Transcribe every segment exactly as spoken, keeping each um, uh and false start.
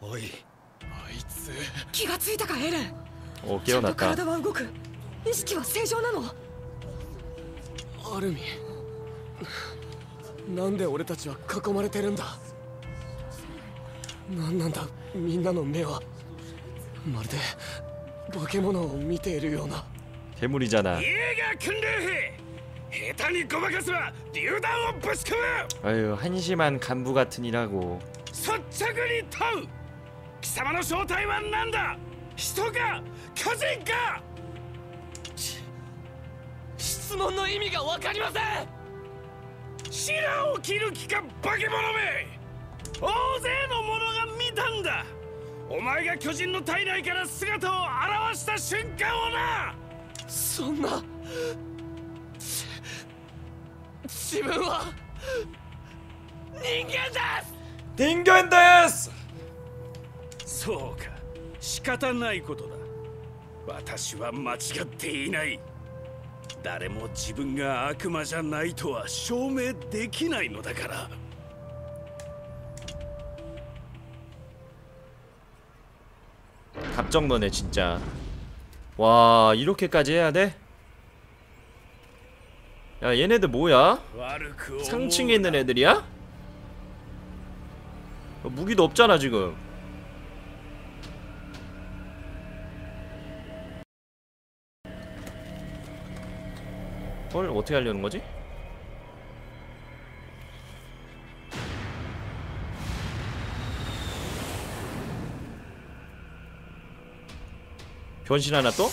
おい、あいつ。 気がついたかエレン。 お、気をなった。 体は動く。意識は正常なの？ アルミン、なんで俺たちは囲まれてるんだ。なんなんだみんなの目は。まるで化け物を見ているような。 괴물이잖아. 얘가 근데下手にごまかすは榴弾をぶち込む。 아유, 한심한 간부 같으니라고. 率直に問う。貴様の正体は何だ。人か巨人か。 質問の意味が分かりません。 白を切る気か化け物め。大勢の者が見たんだ。お前が巨人の体内から姿を現した瞬間をな。 そんな。自分は人間です。 닌겐데스! そうか、仕方ないことだ。私は間違っていない。誰も自分が悪魔じゃないとは証明できないのだから。 답정너네 진짜. 와, 이렇게까지 해야 돼? 야, 얘네들 뭐야? 상층에 있는 애들이야? 무기도 없잖아 지금. 헐, 어떻게 하려는 거지? 변신하나 또?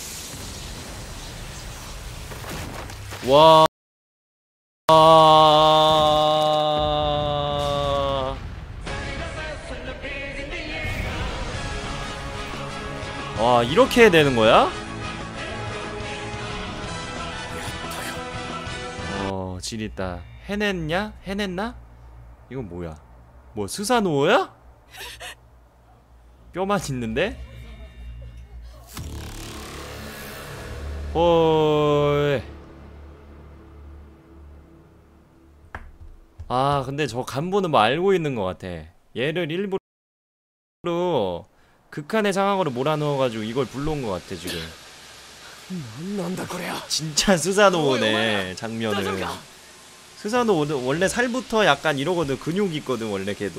와. 와, 이렇게 해야 되는 거야? 어, 지리다. 해냈냐? 해냈나? 이건 뭐야? 뭐 스사노어야? 뼈만 있는데? 헐. 아, 근데 저 간부는 뭐 알고 있는 것 같아. 얘를 일부러 극한의 상황으로 몰아넣어가지고 이걸 불러온 것 같아 지금. 진짜 스사노오네 장면은. 스사노 원래 살부터 약간 이러거든. 근육 있거든 원래 걔도.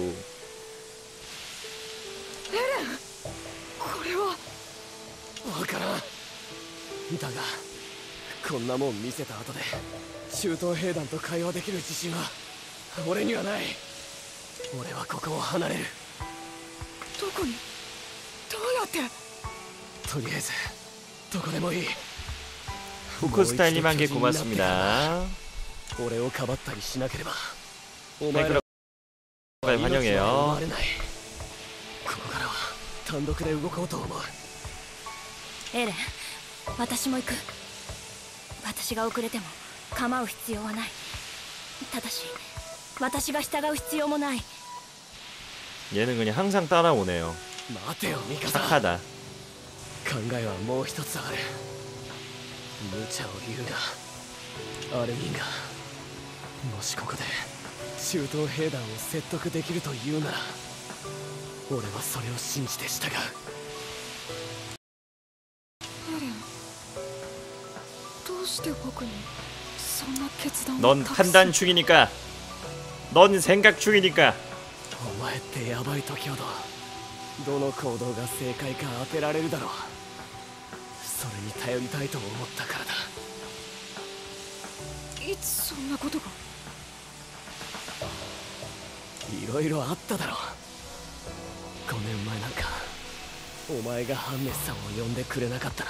에렌! これはわからん。だがこんなもん見せた後で中東兵団と会話できる自信は俺にはない。俺はここを離れる。 どこに？どうやって？ とりあえずどこでもいい。 후크스타일님한 개 고맙습니다. 俺をかばったりしなければお前ら환영해요. ここからは単独で動こうと思う。 エレン、私も行く。私が遅れても構う必要はない。ただし私が従う必要もない。 얘는 그냥 항상 따라오네요. 待てよミカサ。 착하다. 考えはもう一つある。無茶を言うがアルミンがもしここで中東兵団を説得できるというなら俺はそれを信じて従う。 エレン、どうして僕にそんな決断を。 넌 판단 중이니까. 넌 생각 중이니까. お前ってヤバい時ほどどの行動が正解か当てられるだろう。それに頼りたいと思ったからだ。 いつそんなことが。 いろいろあっただろう。ごねんまえなんかお前がハンネスさんを呼んでくれなかったら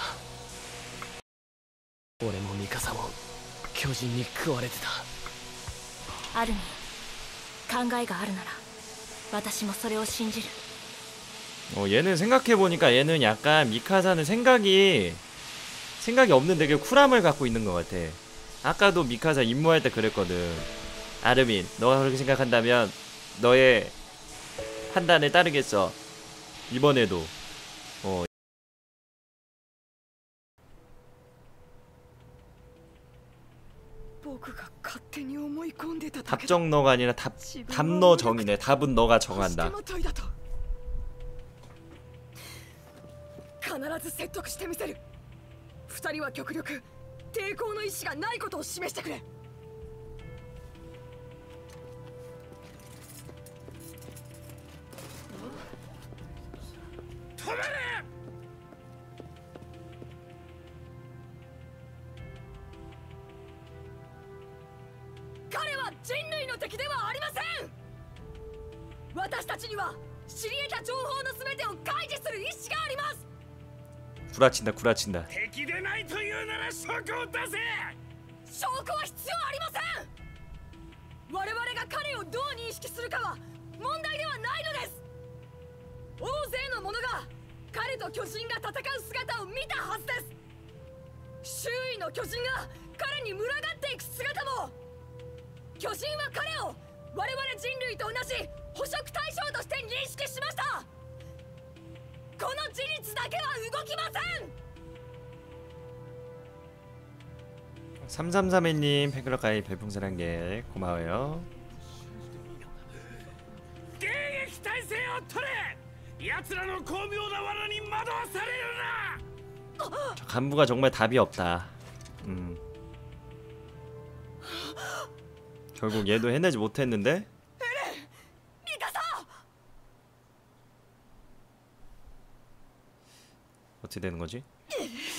俺もミカサも巨人に食われてた。 アルミン、考えがあるなら私もそれを信じる。 어, 얘는 생각해보니까 얘는 약간 미카사는 생각이 생각이 없는 되게 쿨함을 갖고 있는 것 같아. 아까도 미카사 임무할 때 그랬거든. 아르민, 너가 그렇게 생각한다면 너의 판단에 따르겠어. 이번에도. 어. 답정너가 아니라 답, 답너 정이네. 답은 너가 정한다. ず説得してみせる。二人は極力抵抗の意志がないことを示してくれ。 止まれ。 彼は人類の敵ではありません。私たちには知り得た情報の全てを開示する意志があります。 구라친다 구라친다. 敵でないというなら証拠を出せ。 証拠は必要ありません。我々が彼をどう認識するかは問題ではないのです。大勢の者が彼と巨人が戦う姿を見たはずです。周囲の巨人が彼に群がっていく姿も、巨人は彼を我々人類と同じ捕食対象として認識しました。この事実だけは動きません。 삼삼삼일님 팬클럽 가입 별풍선 한 개 고마워요. 迎撃態勢を取れ。奴らの巧妙な罠に惑わされるな。 저 간부가 정말 답이 없다. 음. 결국 얘도 해내지 못했는데. 어떻게 되는 거지? 私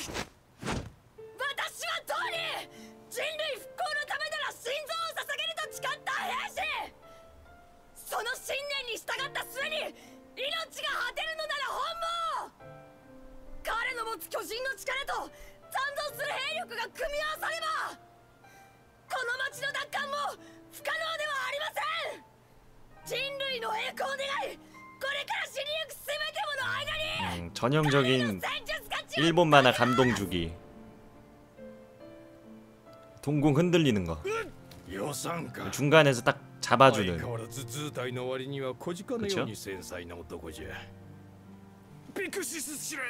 は当に人類復興のためなら心臓を捧げると誓った兵士。その信念に従った末に命が果てるのなら本望。彼の持つ巨人の力と賛同する兵力が組み合わされば、この町の奪還も不可能ではありません。人類の栄光を願い、これから死にゆく全てもの間に、 음, 전형적인 일본 만화 감동 주기. 동공 흔들리는 거. 중간에서 딱 잡아주는. 그렇죠? ビクシス司令。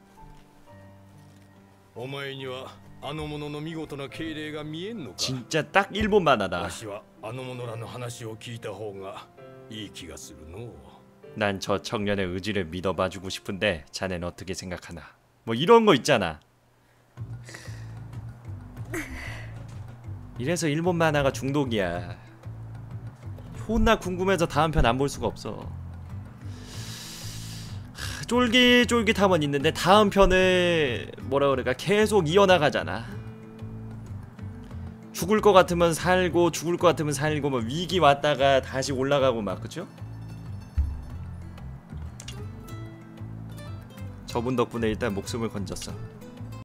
お前にはあの者の見事な敬礼が見えんのか。 진짜 딱 일본 만화다. わしはあの者らの話を聞いた方がいい気がするの。 난 저 청년의 의지를 믿어봐주고 싶은데 자네는 어떻게 생각하나? 뭐 이런 거 있잖아. 이래서 일본 만화가 중독이야. 존나 궁금해서 다음 편 안 볼 수가 없어. 하, 쫄깃쫄깃함은 있는데 다음 편을 뭐라 그럴까 계속 이어나가잖아. 죽을 것 같으면 살고 죽을 것 같으면 살고 뭐 위기 왔다가 다시 올라가고 막 그쵸? 저분 덕분에 일단 목숨을 건졌어.